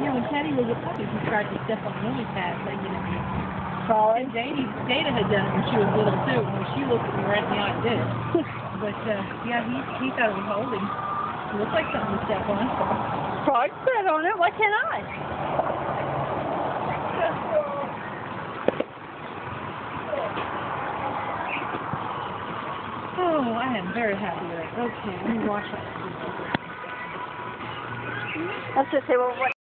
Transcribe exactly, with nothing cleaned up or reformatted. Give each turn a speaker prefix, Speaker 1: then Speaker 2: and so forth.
Speaker 1: know, when Teddy was a puppy, he tried to step on Lily's hat, but you know.
Speaker 2: Probably.
Speaker 1: And Jada, Jada had done it when she was little too. When she looked at me right in the eye, did. But uh, yeah, he he thought it was holding. It looked like something to step on.
Speaker 2: Probably spit on it. Why can't I?
Speaker 1: Oh, I am very happy with it. Okay, let me wash it.
Speaker 2: Let's just say, well, what?